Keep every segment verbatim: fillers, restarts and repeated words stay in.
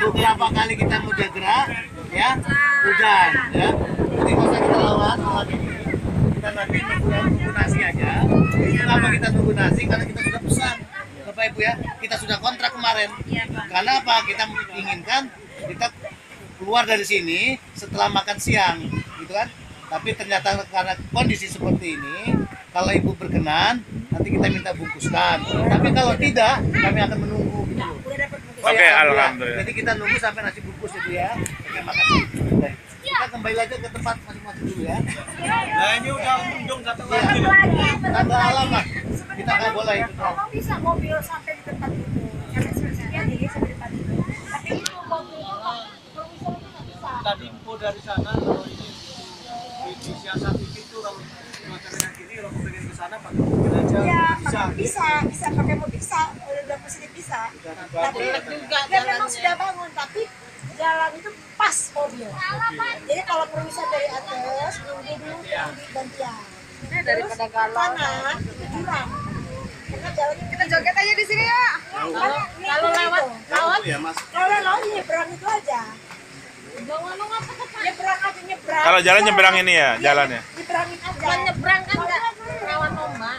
beberapa kali kita mudah gerak, ya hujan, ya. Jadi kalau kita lawan, lagi kita nanti nunggu nasi aja. Kenapa kita nunggu nasi? Karena kita sudah pesan, Bapak Ibu ya. Kita sudah kontrak kemarin. Karena apa? Kita menginginkan kita keluar dari sini setelah makan siang, gitu kan? Tapi ternyata karena kondisi seperti ini, kalau Ibu berkenan, nanti kita minta bungkuskan. Tapi kalau tidak, kami akan menunggu. Gitu. Oke, okay, alhamdulillah. Jadi kita nunggu sampai nasi bungkus itu ya. Oke, makasih. Baik. Kita kembali aja ke tempat masing-masing dulu ya. Nah ini udah undung satu Ya. lagi. Tanda alam lah. Kita nggak boleh itu. Kalau bisa mobil sampai di tempat itu, karena sebenarnya di sampai di tempat itu. Tapi itu mobil itu kalau misalnya nggak bisa. Tadi info dari sana kalau ini di siasat itu kalau makanannya gini kalau pengen ke sana pakai mobil aja. Ya, Bisa. pakai- bisa, bisa pakai mobil bisa, udah pasti bisa. Tapi dia memang sudah bangun, tapi jalan itu pas mobil. Jadi kalau permisah dari atas, nunggu dulu di gantian. Daripada galau. Kanan, itu jurang. Karena jalannya kita joget aja di sini ya. Kalau lewat, lewat ya Mas. kalau lewat nyebrang itu aja. Nyebrang aja nyebrang. Kalau jalan nyebrang ini ya, jalannya. Nyebrangin aja. Nyebrang kan nggak rawan ombak.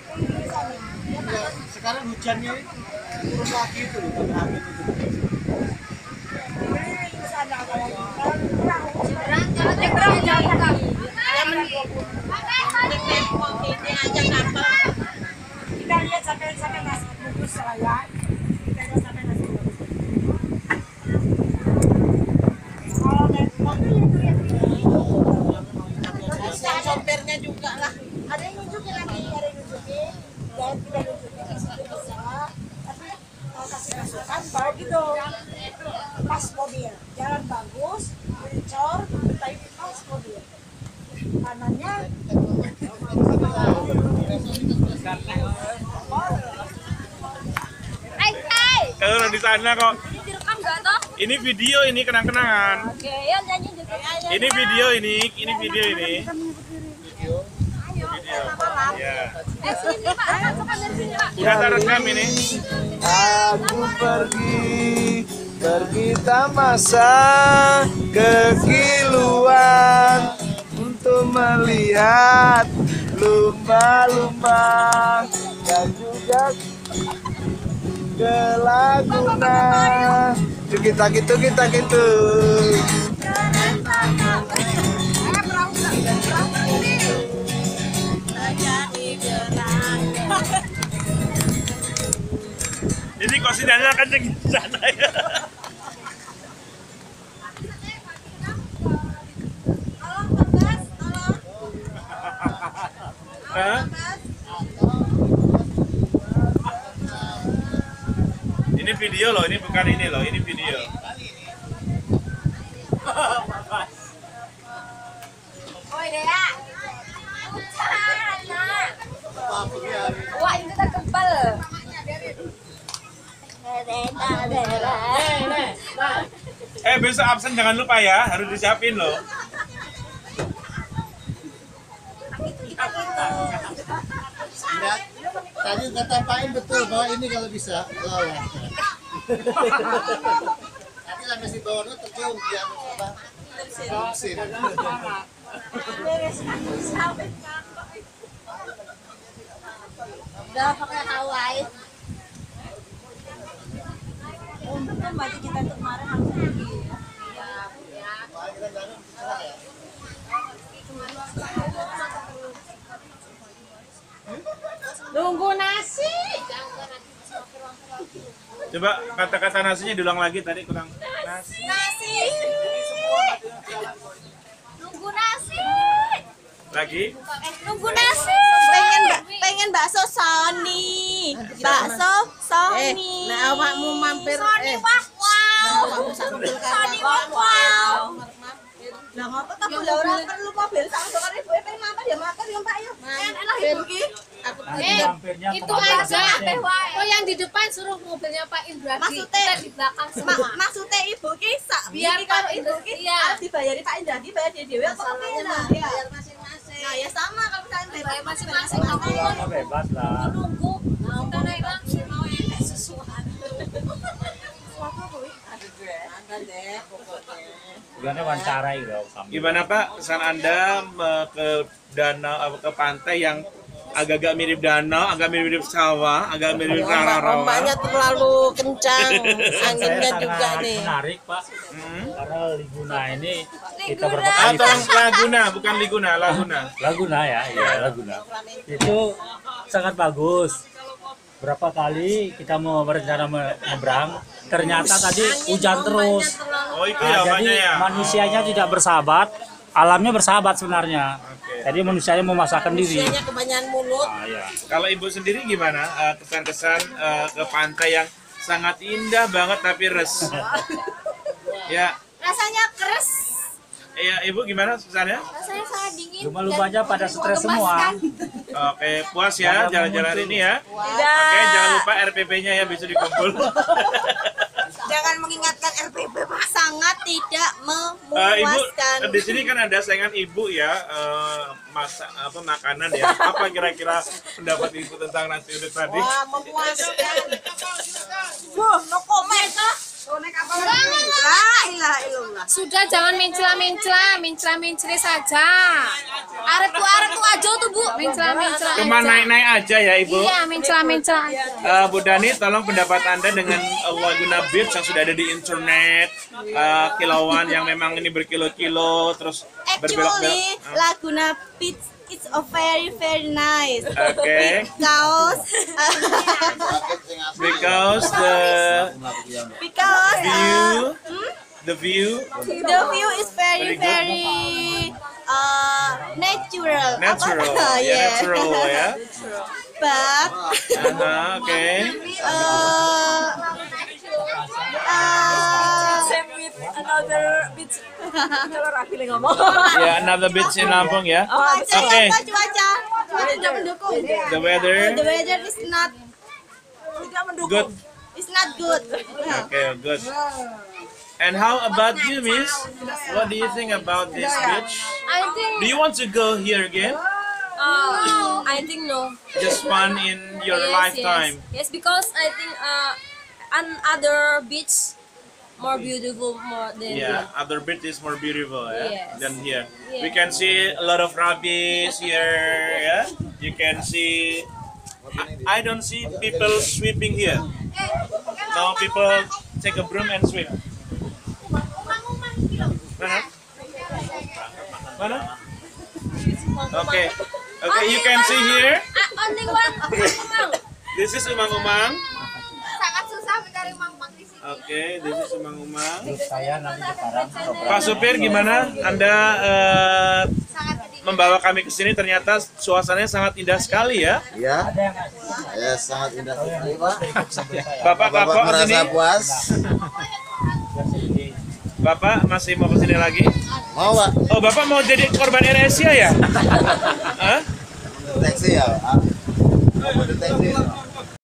Sekarang hujannya itu turun lagi itu loh, pada angin itu. Di sana kalau kalau nyebrang, Nyebrang kalau nyebrang jalan. ini aja gampang. Kita lihat sampai sampai nasi bungkus saya. Kita lihat sampai nasi bungkus. Kalau naik mobil itu yang sopirnya juga lah. Ada yang nunjukin lagi, ada yang nunjukin. Dan tidak nunjukin di situ bisa. Tapi kalau kasih masukan baru gitu. Pas mobil, jalan bagus, mencor, tapi pas mobil. Kanannya Hai hai. Kalau di sana kok. Direkam nggak toh? Ini video ini kenang-kenangan. Oke, ya nyanyi juga. Ini video ini, ini video ini. Ya. Eh sini Pak, masukkan dari sini Pak. Udah terekam ini. Aku pergi, pergi tamasa kekiluan untuk melihat lumba-lumba dan juga ke Laguna. Tuh kita gitu kita gitu. Ini kok sidangnya kenceng di sana ya. Hah? Ini video loh, ini bukan ini loh, ini video. Oi Dea. Wah, itu tak kebal. Eh besok absen jangan lupa ya, harus disiapin loh. Enggak, tadi kata Pak In betul bahwa ini kalau bisa lawan. Nanti sampai si bawahnya tercium dia apa? Mesin. Udah pakai Hawaii. untung baju kita tuh kemarin langsung pergi. Nunggu nasi. Coba kata-kata nasinya diulang lagi tadi kurang. Nasi. Nasi. Nunggu nasi. Lagi. Nunggu nasi. Pengen pengen bakso Sony. Bakso Sony. Nah, awakmu mampir Sony eh wah wow. mobil Sony wah wow. Lah ngopo ta kula ora perlu mobil sak dokar ibu pengen mampir ya mampir ya Pak yo. Enak ibu ki. aku Eh, itu aja. Oh yang di depan suruh mobilnya Pak Indra. Maksudnya- Kita di belakang Ma semua. maksudnya ibu ki sak Biar iki karo Pak ibu ki iya. harus dibayari Pak Indradi bayar dia dhewe apa kepiye lah. bayar masing-masing. Nah ya sama kalau misalnya Bayar masing-masing kamu pun Bebas lah. nunggu. Kita naik langsung mau enak sesuatu. Suatu kuwi. tujuannya wawancarai loh. Gimana Pak kesan Anda eh, ke danau apa, ke pantai yang agak-agak mirip danau, agak mirip sawah, agak mirip rawa-rawa? Ombaknya terlalu kencang, anginnya Saya juga sangat nih. menarik Pak, Hmm? karena Liguna ini kita berapa Ah, kali tolong Laguna, bukan Liguna, Laguna. Laguna ya, iya Laguna. Itu sangat bagus. Berapa kali kita mau berencana menyeberang, ternyata tadi hujan terus. Oh itu Nah, ya jadi ombaknya ya. manusianya tidak bersahabat, alamnya bersahabat sebenarnya. Oke. Jadi manusianya memasakkan diri. Manusianya kebanyakan mulut. Ah, iya. Kalau Ibu sendiri gimana eh, kesan-kesan eh, ke pantai yang sangat indah banget tapi res? Ya, Rasanya keras, ya Ibu gimana kesannya? rasanya sangat dingin. Lumba-lumbanya pada stres semua. Oke, puas ya jalan-jalan ini ya. Oke, jangan lupa R P P-nya ya besok dikumpul. Jangan mengingatkan R P P, Pak. Sangat tidak Eh, Ibu, memuaskan. di sini kan ada saingan Ibu ya, eh, masak apa makanan ya. Apa kira-kira pendapat Ibu tentang nasi uduk tadi? Wah, memuaskan. Wah, no comment. La ilaha illallah. Sudah jangan mencela-mencela, mencela-mencela saja. Arep tuh arep tuh aja tuh Bu, mencela-mencela. Cuma aja. naik-naik aja ya Ibu. Iya, mencela-mencela aja. Eh, Bu Dani, tolong pendapat Anda dengan eh, Laguna Beach yang sudah ada di internet, eh, kilauan yang memang ini berkilo-kilo, terus berbelok-belok. Actually, Laguna Beach is a very very nice. Oke, Because because the because view, uh, the view the view is Very very good. very uh natural. natural, Apa? ya Yeah. natural ya. But Aha, oke. uh, uh, Another beach. Kalau Rafi ngomong. Ya, another beach in Lampung ya. cuaca Oke. apa cuaca? Cuaca tidak mendukung. The weather The weather is not Tidak mendukung. good. is not good. Okay, good. And how about you, Miss? What do you think about this beach? I think Do you want to go here again? Uh, I think no. Just fun in your Yes, lifetime. Yes. yes, because I think uh, another beach more beautiful more than Yeah, other beach is more beautiful yeah, Yes. than here. Yeah. We can see a lot of rabbits here. Yeah, you can see. I, I don't see people sweeping here. No, people take a broom and sweep. Mana? Mana? Okay, okay. You can see here. ah, only one umang. This is umang-umang. Sangat susah mencari umang-umang di sini. Oke, this is umang-umang. Saya nanti sekarang Pak supir gimana? Anda eh, Sangat kedingin. membawa kami ke sini ternyata suasananya sangat indah sekali ya. Ya, ya sangat indah sekali Pak. Bapak Bapak kapok merasa sini. puas? Bapak masih mau ke sini lagi? Mau Pak? Oh, Bapak mau jadi korban AirAsia ya? Hah? Deteksi ya Pak? Mau deteksi?